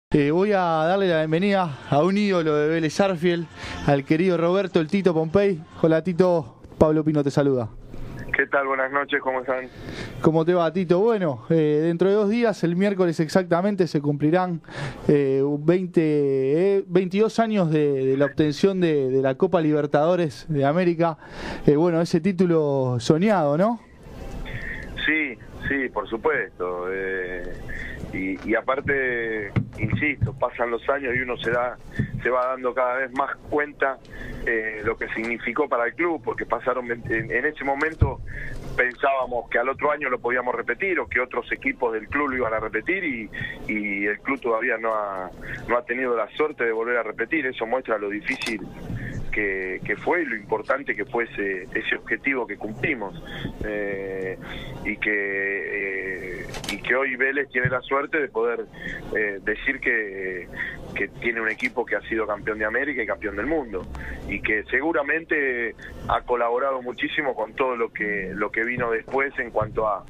Voy a darle la bienvenida a un ídolo de Vélez Sarsfield, al querido Roberto, el Tito Pompey. Hola Tito, Pablo Pino te saluda. ¿Qué tal? Buenas noches, ¿cómo están? ¿Cómo te va, Tito? Bueno, dentro de 2 días, el miércoles exactamente, se cumplirán 22 años de la obtención de la Copa Libertadores de América. Bueno, ese título soñado, ¿no? Sí, por supuesto. Y aparte, insisto, pasan los años y uno se va dando cada vez más cuenta lo que significó para el club, porque en ese momento pensábamos que al otro año lo podíamos repetir o que otros equipos del club lo iban a repetir y el club todavía no ha tenido la suerte de volver a repetir. Eso muestra lo difícil que fue y lo importante que fue ese objetivo que cumplimos, y que hoy Vélez tiene la suerte de poder decir que tiene un equipo que ha sido campeón de América y campeón del mundo, y que seguramente ha colaborado muchísimo con todo lo que vino después en cuanto a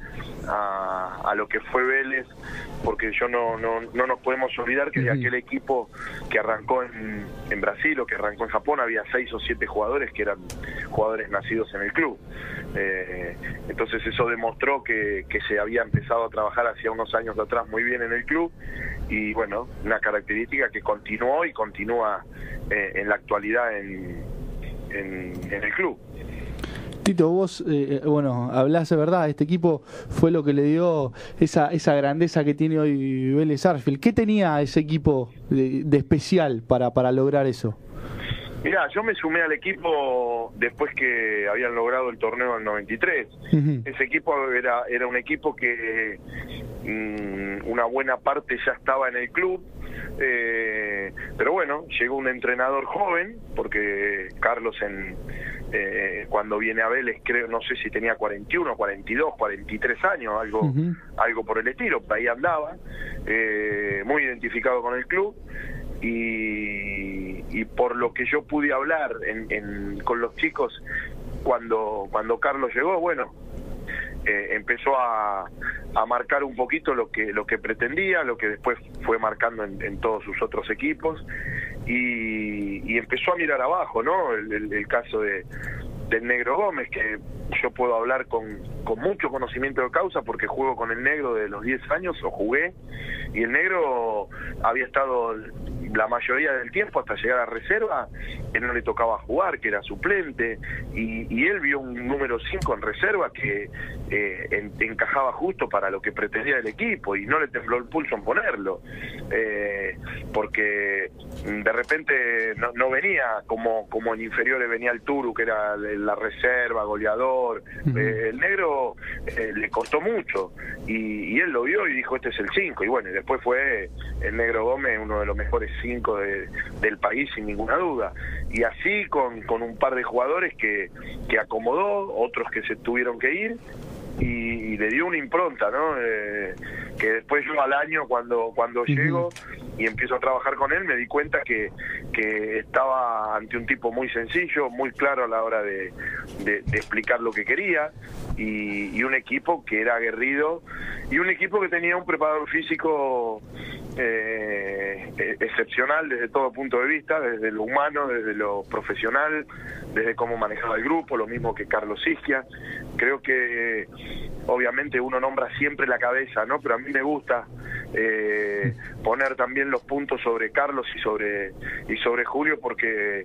lo que fue Vélez, porque no nos podemos olvidar que de aquel equipo que arrancó en Brasil o que arrancó en Japón había 6 o 7 jugadores que eran jugadores nacidos en el club. Entonces eso demostró que se había empezado a trabajar hacía unos años atrás muy bien en el club, y bueno, una característica que continuó y continúa en la actualidad en el club. Tito, vos, bueno, hablás de verdad, este equipo fue lo que le dio esa grandeza que tiene hoy Vélez Sarsfield. ¿Qué tenía ese equipo de especial para lograr eso? Mirá, yo me sumé al equipo después que habían logrado el torneo del 93. Ese equipo era un equipo que una buena parte ya estaba en el club, pero bueno, llegó un entrenador joven, porque Carlos cuando viene a Vélez, creo, no sé si tenía 41, 42, 43 años, algo por el estilo, por ahí andaba, muy identificado con el club. Y por lo que yo pude hablar con los chicos cuando Carlos llegó, bueno, empezó a marcar un poquito lo que pretendía, lo que después fue marcando en todos sus otros equipos, y empezó a mirar abajo, ¿no? El caso del Negro Gómez, que yo puedo hablar con mucho conocimiento de causa porque juego con el Negro de los 10 años, o jugué, y el Negro había estado la mayoría del tiempo hasta llegar a reserva, él no le tocaba jugar, que era suplente, y él vio un número 5 en reserva que encajaba justo para lo que pretendía el equipo, y no le tembló el pulso en ponerlo, porque de repente no venía como en inferiores venía el Turu, que era la reserva, goleador. El Negro le costó mucho, y él lo vio y dijo, este es el 5, y bueno, y después fue el Negro Gómez uno de los mejores 5 del país, sin ninguna duda, y así con un par de jugadores que acomodó, otros que se tuvieron que ir, y le dio una impronta, ¿no? Que después yo al año, cuando llego y empiezo a trabajar con él, me di cuenta que estaba ante un tipo muy sencillo, muy claro a la hora de explicar lo que quería, y un equipo que era aguerrido, y un equipo que tenía un preparador físico excepcional desde todo punto de vista, desde lo humano, desde lo profesional, desde cómo manejaba el grupo, lo mismo que Carlos Isquia. Creo que obviamente uno nombra siempre la cabeza, ¿no? Pero a mí me gusta poner también los puntos sobre Carlos y sobre Julio, porque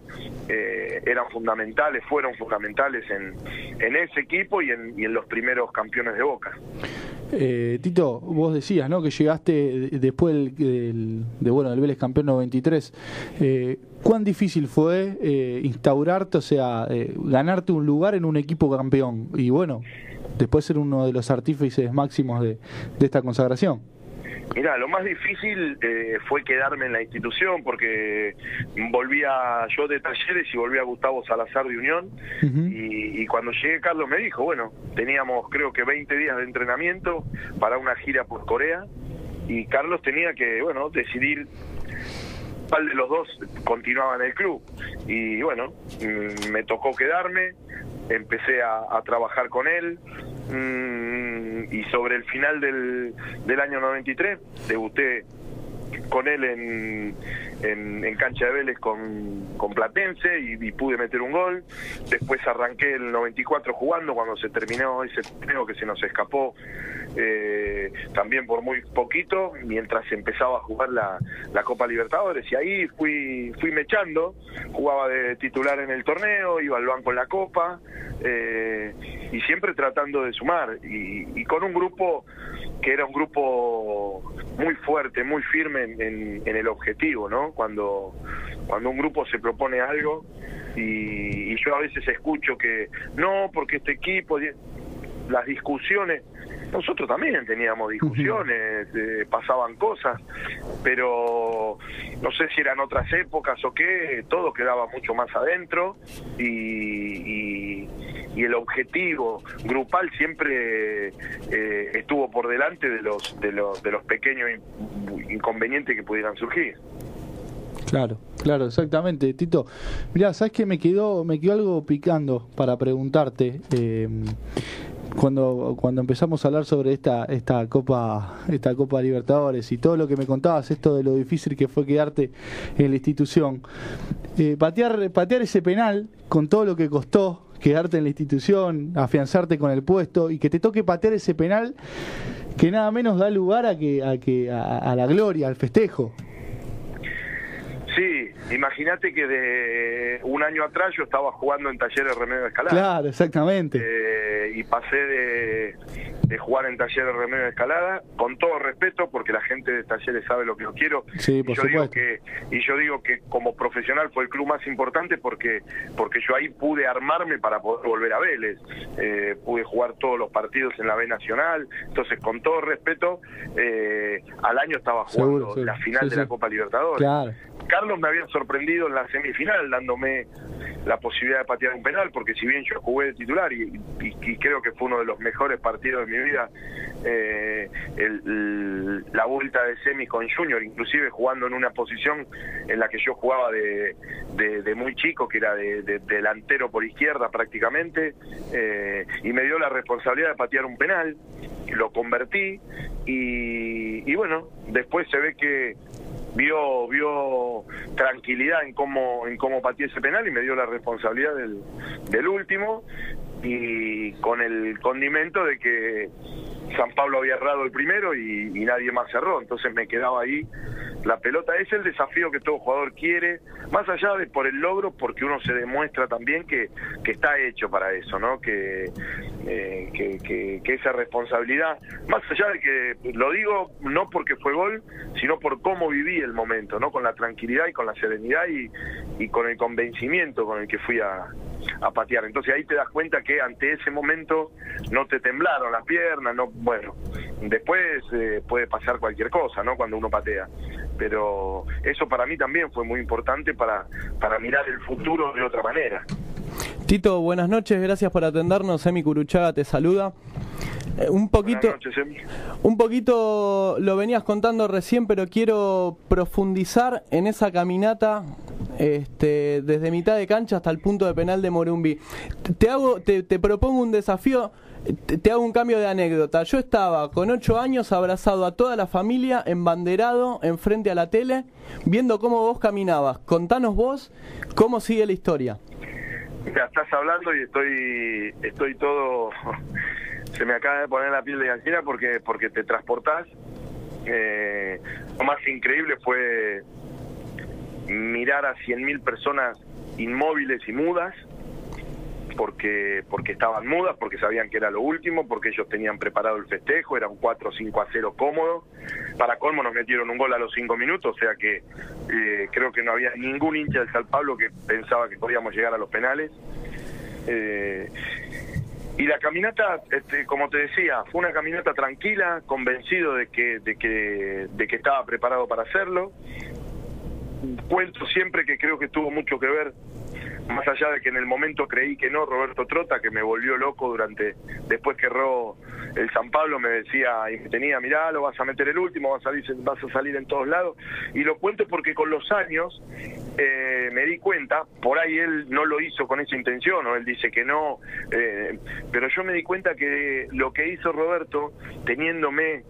fueron fundamentales en ese equipo y en los primeros campeones de Boca. Tito, vos decías, ¿no?, que llegaste después del Vélez campeón 93. ¿Cuán difícil fue instaurarte, o sea, ganarte un lugar en un equipo campeón y bueno, después ser uno de los artífices máximos de esta consagración? Mirá, lo más difícil fue quedarme en la institución, porque volvía yo de Talleres y volvía Gustavo Salazar de Unión, y cuando llegué Carlos me dijo, bueno, teníamos creo que 20 días de entrenamiento para una gira por Corea, y Carlos tenía que, bueno, decidir cuál de los dos continuaba en el club, y bueno, me tocó quedarme, empecé a trabajar con él, y sobre el final del año 93 debuté con él en cancha de Vélez con Platense y pude meter un gol. Después arranqué el 94 jugando cuando se terminó ese torneo que se nos escapó, también por muy poquito, mientras empezaba a jugar la Copa Libertadores, y ahí fui mechando, jugaba de titular en el torneo, iba al banco en la Copa, y siempre tratando de sumar, y con un grupo que era un grupo muy fuerte, muy firme en el objetivo, ¿no? Cuando un grupo se propone algo, y yo a veces escucho que no, porque este equipo, las discusiones, nosotros también teníamos discusiones, pasaban cosas, pero no sé si eran otras épocas o qué, todo quedaba mucho más adentro, y el objetivo grupal siempre estuvo por delante de los pequeños inconvenientes que pudieran surgir. Claro, exactamente, Tito. Mirá, ¿sabes qué? Me quedó algo picando para preguntarte. Cuando empezamos a hablar sobre esta Copa Libertadores y todo lo que me contabas, esto de lo difícil que fue quedarte en la institución, patear ese penal con todo lo que costó quedarte en la institución, afianzarte con el puesto, y que te toque patear ese penal que nada menos da lugar a la gloria, al festejo. Sí, imagínate que de un año atrás yo estaba jugando en Talleres Remedio de Escalada. Claro, exactamente. Y pasé de jugar en Talleres Remedio de Escalada, con todo respeto, porque la gente de Talleres sabe lo que yo quiero. Sí, por supuesto. Yo digo que como profesional fue el club más importante porque yo ahí pude armarme para poder volver a Vélez. Pude jugar todos los partidos en la B Nacional, entonces con todo respeto, al año estaba jugando seguro. La final de la Copa Libertadores. Claro. Carlos me había sorprendido en la semifinal dándome la posibilidad de patear un penal, porque si bien yo jugué de titular y creo que fue uno de los mejores partidos de mi vida, la vuelta de semi con Junior, inclusive jugando en una posición en la que yo jugaba de muy chico, que era de delantero por izquierda prácticamente, y me dio la responsabilidad de patear un penal, lo convertí, y bueno, después se ve que vio tranquilidad en cómo pateé ese penal y me dio la responsabilidad del último, y con el condimento de que San Pablo había errado el primero y nadie más cerró, entonces me quedaba ahí la pelota. Es el desafío que todo jugador quiere, más allá de por el logro, porque uno se demuestra también que está hecho para eso, ¿no? Que esa responsabilidad, más allá de que, lo digo no porque fue gol, sino por cómo viví el momento, ¿no? Con la tranquilidad y con la serenidad y con el convencimiento con el que fui a patear. Entonces ahí te das cuenta que ante ese momento no te temblaron las piernas, no, bueno, después puede pasar cualquier cosa, ¿no? Cuando uno patea, pero eso para mí también fue muy importante para mirar el futuro de otra manera. Tito, buenas noches, gracias por atendernos. Emi Curuchaga te saluda. Un poquito, buenas noches, Emi. Un poquito lo venías contando recién, pero quiero profundizar en esa caminata desde mitad de cancha hasta el punto de penal de Morumbi. Te propongo un desafío, te hago un cambio de anécdota. Yo estaba con 8 años abrazado a toda la familia, embanderado, enfrente a la tele, viendo cómo vos caminabas. Contanos vos cómo sigue la historia. Ya estás hablando y estoy todo... Se me acaba de poner la piel de gallina porque te transportás. Lo más increíble fue mirar a 100.000 personas inmóviles y mudas, porque estaban mudas, porque sabían que era lo último, porque ellos tenían preparado el festejo, era un 4-5-0 cómodo. Para colmo nos metieron un gol a los 5 minutos, o sea que creo que no había ningún hincha del San Pablo que pensaba que podíamos llegar a los penales. Y la caminata, como te decía, fue una caminata tranquila, convencido de que estaba preparado para hacerlo. Cuento siempre que creo que tuvo mucho que ver, más allá de que en el momento creí que no, Roberto Trota, que me volvió loco después que erró el San Pablo, me decía y me tenía, mirá, lo vas a meter el último, vas a salir en todos lados. Y lo cuento porque con los años me di cuenta, por ahí él no lo hizo con esa intención, o él dice que no, pero yo me di cuenta que lo que hizo Roberto, teniéndome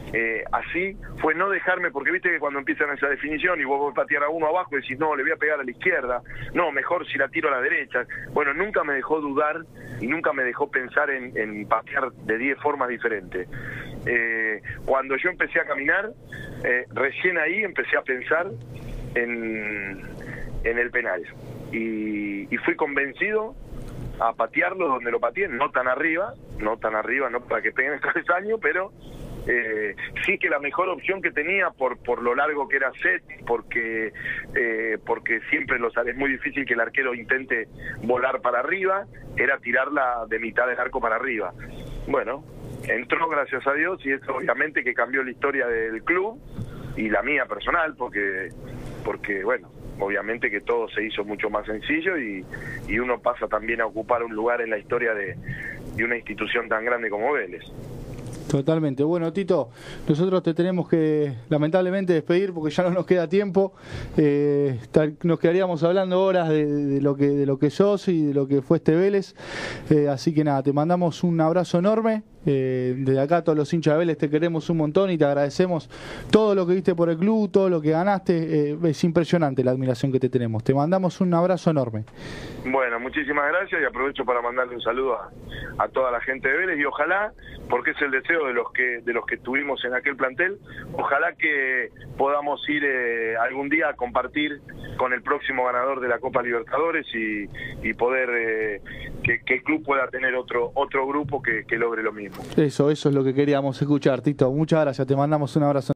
así fue no dejarme, porque viste que cuando empiezan esa definición y vos vas a patear a uno abajo y decís, no, le voy a pegar a la izquierda, no, mejor si la tiro a la derecha. Bueno, nunca me dejó dudar y nunca me dejó pensar en patear de 10 formas diferentes. Cuando yo empecé a caminar, recién ahí empecé a pensar en el penal. Y fui convencido a patearlo donde lo pateé, no tan arriba, no para que peguen el travesaño, pero sí que la mejor opción que tenía por lo largo que era set, porque siempre es muy difícil que el arquero intente volar para arriba, era tirarla de mitad del arco para arriba. Bueno, entró, gracias a Dios, y eso obviamente que cambió la historia del club y la mía personal, porque bueno, obviamente que todo se hizo mucho más sencillo y uno pasa también a ocupar un lugar en la historia de una institución tan grande como Vélez. Totalmente. Bueno, Tito, nosotros te tenemos que lamentablemente despedir porque ya no nos queda tiempo. Nos quedaríamos hablando horas de lo que sos y de lo que fue este Vélez. Así que nada, te mandamos un abrazo enorme. Desde acá todos los hinchas de Vélez te queremos un montón y te agradecemos todo lo que diste por el club, todo lo que ganaste. Es impresionante la admiración que te tenemos. Te mandamos un abrazo enorme. Bueno, muchísimas gracias y aprovecho para mandarle un saludo a toda la gente de Vélez y ojalá, porque es el deseo de los que estuvimos en aquel plantel, ojalá que podamos ir algún día a compartir con el próximo ganador de la Copa Libertadores y poder que el club pueda tener otro grupo que logre lo mismo. Eso es lo que queríamos escuchar, Tito. Muchas gracias, te mandamos un abrazo.